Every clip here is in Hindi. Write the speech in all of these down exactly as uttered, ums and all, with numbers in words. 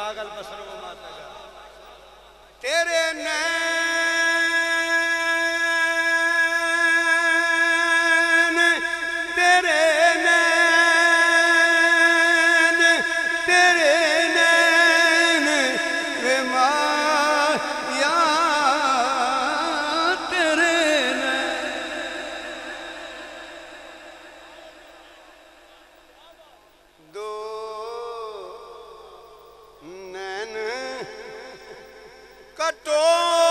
जागल बसर वो माता जा तेरे नैन तेरे नैन तेरे नैन वे माया तेरे नैन दो नैन कटो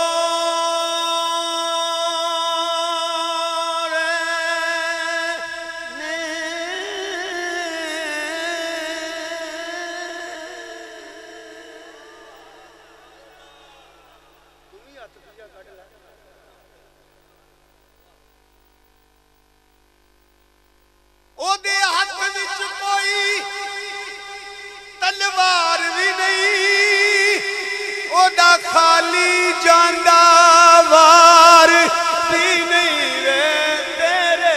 ओदे हाथ विच कोई तलवार भी नहीं ओदा खाली जांदा वार भी नहीं रे तेरे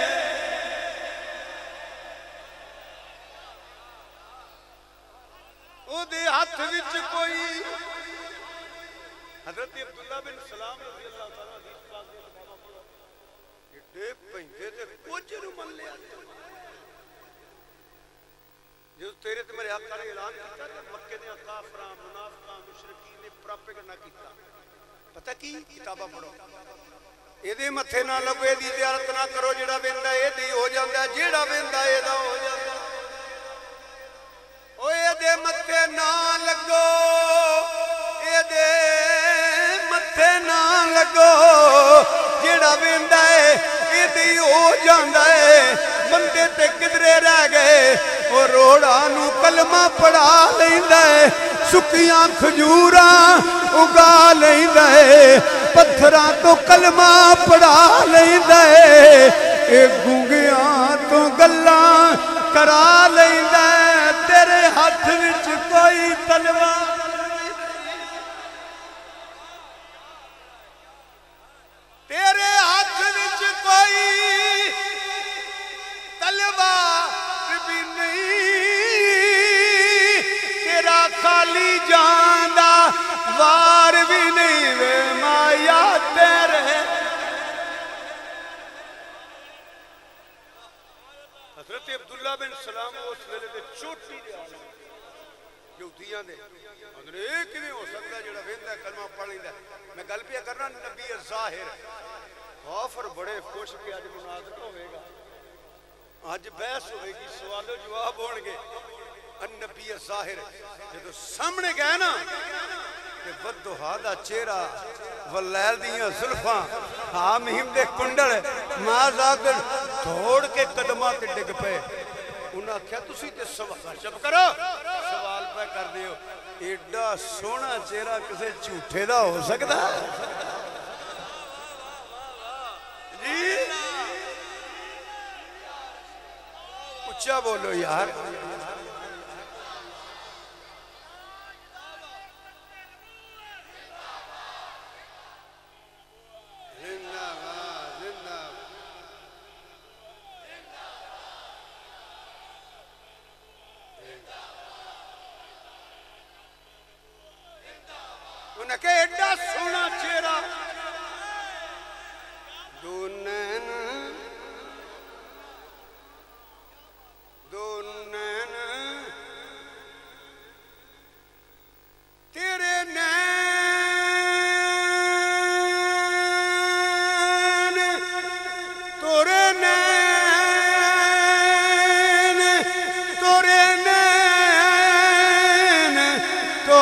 ओदे हाथ विच कोई हजरत अब्दुल्ला बिन सलाम रज़ी अल्लाह तआला एडे पैंदे ते कुछ नु मन लिया जो तेरे ते मेरे आका ने ऐलान किया कि मक्के दे काफरां मुनाफिकां मुशरिकीन ने प्रोपेगेंडा किया पता की किताबा पढ़ो एदे मथे ना लगो एदी ज़ियारत ना करो जेड़ा वेंदा एदी हो जांदा जेड़ा वेंदा एदा हो जांदा ओ एदे मथे ना लगो एदे मथे ना लगो जेड़ा वेंदा है एदी हो जांदा है बंदे ते किधरे रह गए और रोड़ा नू कलमा पढ़ा लैंदा है सुकियां खजूरां उगा लैंदा है पत्थरां तो कलमा पढ़ा लैंदा है ए गूंगियां तो गल्लां करा लैंदा है तेरे हाथ विच कोई तलवार तेरे हाथ विच कोई तलवार भी नहीं तेरा खाली जांदा वार भी नहीं वे माया तेरे हजरत अब्दुल्ला बिन सलाम उस वेले दे चोटी दे आले यहूदियां दे अंदर एक किवें हो सकदा जेड़ा वेंदा कलमा पढ़ लैंदा मैं गल पे करना नबी ज़ाहिर और बड़े खुश कि अज मुनाज़रा होगा अज बहस होगी सवालो जवाब होंगे नबी ज़ाहिर जो सामने गए ना ते बददुहा दा चेहरा वलैल दियां जुल्फां हामीम दे कुंडल माज़ागर दौड़ के कदमां ते डिग पे उन्हें आख्या तुसी ते सवाल चुप करो सवाल पे कर दियो एडा सोहना चेहरा किसी झूठे दा हो सकता जी उच्चा बोलो यार उन्हें कहा एडा सोहना चेहरा दो नैन दो नैन तेरे नैन तोरे नैन तोरे नैन तो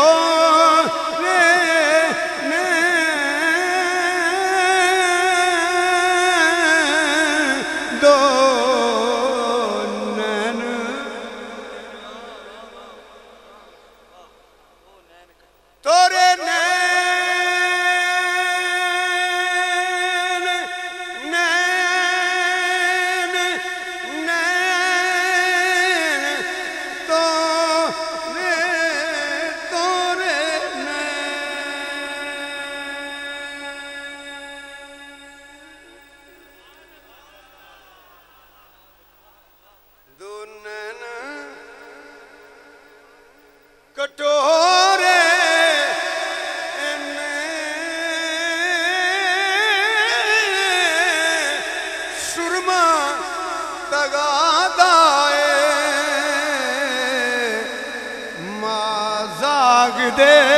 लगादाए माजाग दे